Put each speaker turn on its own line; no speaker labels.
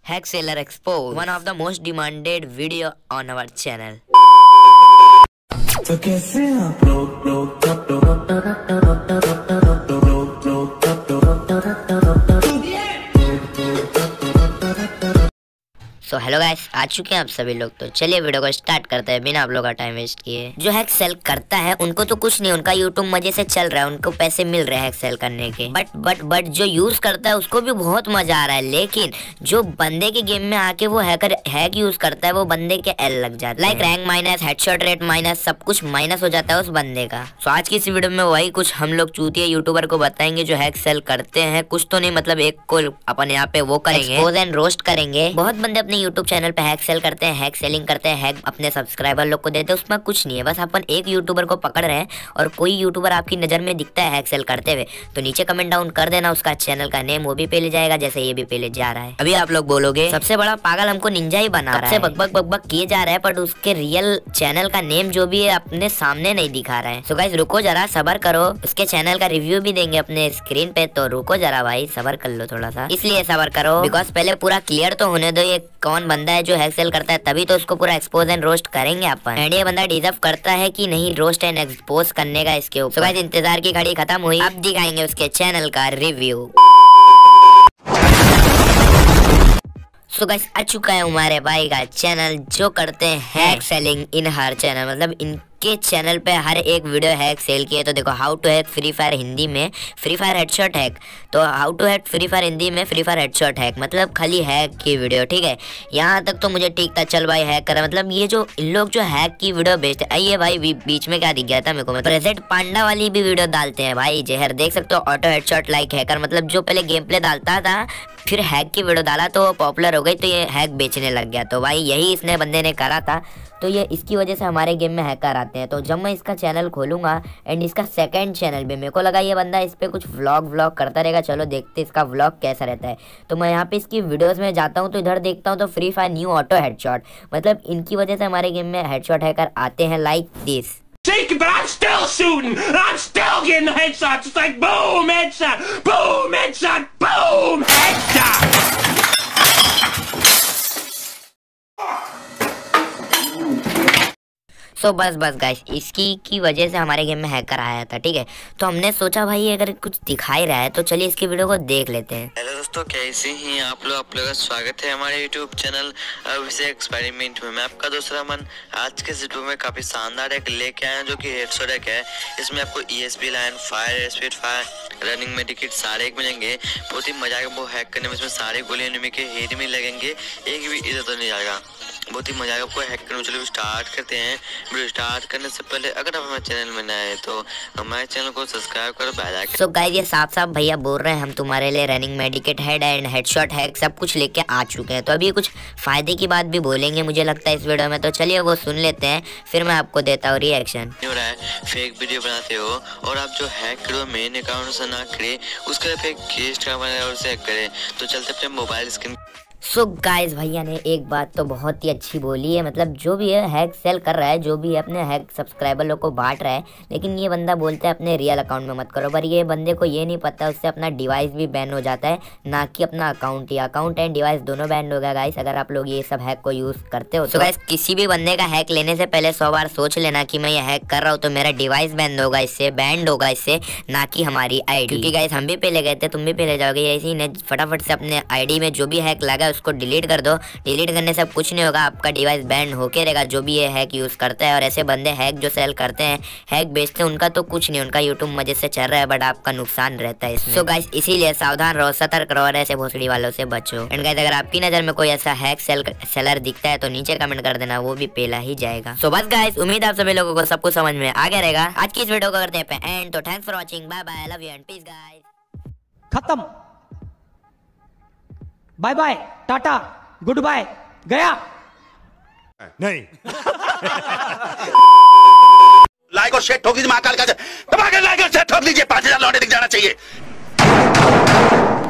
Hack Seller Exposed, one of the most demanded video on our channel.
तो कैसे आप
so hello guys, आ चुके हैं आप सभी लोग। तो चलिए वीडियो को स्टार्ट करते हैं बिना आप लोग का टाइम वेस्ट किए। जो हैक सेल करता है उनको तो कुछ नहीं, उनका यूट्यूब मजे से चल रहा है, उनको पैसे मिल रहे हैं हैक सेल करने के। बट जो यूज करता है उसको भी बहुत मजा आ रहा है। लेकिन जो बंदे के गेम में आके वो हैक यूज करता है, वो बंदे के एल लग जाता है। Like rank minus, headshot rate minus, सब कुछ माइनस हो जाता है उस बंदे का। सो आज की इस वीडियो में वही कुछ हम लोग चूतिया यूट्यूबर को बताएंगे जो हैक सेल करते हैं। कुछ तो नहीं, मतलब एक को अपन यहाँ पे वो करेंगे, एक्सपोज एंड रोस्ट करेंगे। बहुत बंदे अपने यूट्यूब चैनल पे हैक सेल करते हैं, हैक सेलिंग करते हैं, हैक अपने सब्सक्राइबर लोग को देते हैं। उसमें कुछ नहीं है, बस अपन एक यूट्यूबर को पकड़ रहे हैं। और कोई यूट्यूबर आपकी नजर में दिखता है हैक सेल करते हुए तो नीचे कमेंट डाउन कर देना, उसका चैनल का नेम वो भी पहले जाएगा जैसे ये भी पहले जा रहा है। अभी आप लोग बोलोगे सबसे बड़ा पागल हमको निंजा ही बना रहा है, बकबक किए जा रहा है, बट उसके रियल चैनल का नेम जो भी है अपने सामने नहीं दिखा रहा है। सो गाइस रुको जरा, सबर करो, उसके चैनल का रिव्यू भी देंगे अपने स्क्रीन पे, तो रुको जरा भाई, सबर कर लो थोड़ा सा। इसलिए सबर करो बिकॉज पहले पूरा क्लियर तो होने दो ये कौन बंदा है जो हैक सेल करता है, तभी तो उसको पूरा एक्सपोज एंड रोस्ट करेंगे अपन। एंड ये बंदा डिजर्व करता है कि नहीं रोस्ट एंड एक्सपोज करने का इसके ऊपर। गाइस इंतजार की घड़ी खत्म हुई, अब दिखाएंगे उसके चैनल का रिव्यू। सो गाइस आ चुका है हमारे भाई का चैनल जो करते हैं हैक सेलिंग इन हर चैनल, मतलब इनके चैनल पे हर एक वीडियो हैक सेल की है। तो देखो how to hack free fire Hindi में फ्री फायर हेडशॉट हैक, तो how to hack free fire Hindi में फ्री फायर हेडशॉट हैक, मतलब खाली हैक की वीडियो। ठीक है, यहाँ तक तो मुझे ठीक था, चल भाई हैक करा। मतलब ये जो इन लोग जो हैक की वीडियो भेजते हैं, ये भाई बीच में क्या दिख गया था मेरे को, प्रेजेंट पांडा वाली भी वीडियो डालते हैं भाई जहर, देख सकते हो ऑटो हेडशॉट लाइक हैकर। मतलब जो पहले गेम प्ले डालता था फिर हैक की वीडियो डाला तो पॉपुलर हो गई, तो ये हैक बेचने लग गया। तो भाई यही इसने बंदे ने करा था, तो ये इसकी वजह से हमारे गेम में हैकर आते हैं। तो जब मैं इसका चैनल खोलूंगा एंड इसका सेकंड चैनल भी, मेरे को लगा ये बंदा इस पे कुछ व्लॉग करता रहेगा, चलो देखते इसका व्लॉग कैसा रहता है। तो मैं यहाँ पे इसकी वीडियोस में जाता हूँ तो इधर देखता हूँ तो free fire new auto headshot, मतलब इनकी वजह से हमारे गेम में हेडशॉट हैकर आते हैं like this.
But I'm still shooting. I'm still getting headshots. It's like boom, headshot, boom, headshot, boom, headshot.
तो बस गाइस इसकी की वजह से हमारे गेम में हैकर आया था। ठीक है, तो हमने सोचा भाई अगर कुछ दिखा ही रहा है तो चलिए इसकी वीडियो को देख लेते हैं।
हेलो दोस्तों, कैसे हैं आप लोग का स्वागत है हमारे यूट्यूब चैनल अभिषेक एक्सपेरिमेंट में। मैं आपका दोस्त रमन आज के वीडियो में काफी शानदार एक लेके आए हैं जो कि हेडशॉट हैक है। इसमें आपको ESP line, fire, speed fire, running medkit सारे एक मिलेंगे। बहुत ही मजा आएगा वो हैक करने में। इसमें सारे गोली एनिमी के हेड में लगेंगे, एक भी इधर तो नहीं जाएगा। बहुत ही मजा आएगा आपको हैक करने में। चलिए स्टार्ट करते हैं। वीडियो स्टार्ट करने से पहले अगर आप हमारे चैनल में नए हैं तो हमारे चैनल को सब्सक्राइब करो, बेल आइकन।
सो गाइस ये साफ भैया बोल रहे हैं हम तुम्हारे लिए running medkit head and headshot hack सब कुछ लेके आ चुके हैं। तो अभी कुछ फायदे की बात भी बोलेंगे मुझे लगता है इस वीडियो में, तो चलिए वो सुन लेते हैं, फिर मैं आपको देता हूँ रिएक्शन।
हो रहा है फेक वीडियो बनाते हो और आप जो हैक करो मेन अकाउंट से ना करे, उसका फेक गेस्ट का बनाए और उसे हैक करे। तो चलते अपने मोबाइल स्क्रीन।
सो गाइस भैया ने एक बात तो बहुत ही अच्छी बोली है, मतलब जो भी है हैक सेल कर रहा है, जो भी है अपने हैक सब्सक्राइबर लोग को बांट रहा है, लेकिन ये बंदा बोलता है अपने रियल अकाउंट में मत करो। पर ये बंदे को ये नहीं पता उससे अपना डिवाइस भी बैन हो जाता है, ना कि अपना अकाउंट ही। अकाउंट एंड डिवाइस दोनों बैन होगा गाइस अगर आप लोग ये सब हैक को यूज करते हो। तो गाइस किसी भी बंदे का हैक लेने से पहले 100 बार सोच लेना कि मैं ये हैक कर रहा हूँ तो मेरा डिवाइस बैन होगा इससे, बैंड होगा इससे, ना कि हमारी ID। क्योंकि गाइस हम भी पहले गए थे, तुम भी पहले जाओगे, ऐसे ही फटाफट से अपने ID में जो भी हैक लगा उसको डिलीट कर दो। डिलीट करने से कुछ नहीं होगा, आपका डिवाइस बैंड होके रहेगा जो भी ये हैक यूज करता है। और ऐसे बंदे हैक जो सेल करते हैं, हैक बेचते हैं, उनका तो कुछ नहीं, उनका यूट्यूब मजे से चल रहा है, बट आपका नुकसान रहता है इसमें। सो गाइस इसीलिए सावधान रहो, सतर्क रहो और ऐसे भोसड़ी वालों से बचो। एंड गाइस अगर आपकी नजर में कोई ऐसा हैक सेलर दिखता है तो नीचे कमेंट कर देना, वो भी पहला ही जाएगा। सो बस गाइस उम्मीद आप सभी लोगों को सब कुछ समझ में आ गया रहेगा। आज की इस वीडियो को करते हैं एंड, तो thanks for watching, bye bye, love you and peace guys.
खत्म, bye bye, tata, goodbye, गया
नहीं।
लाइक और शेयर ठोक दीजिए, महाकाल का दबा के लाइक और शेयर ठोक लीजिए, 5000 लौटे दिख जाना चाहिए।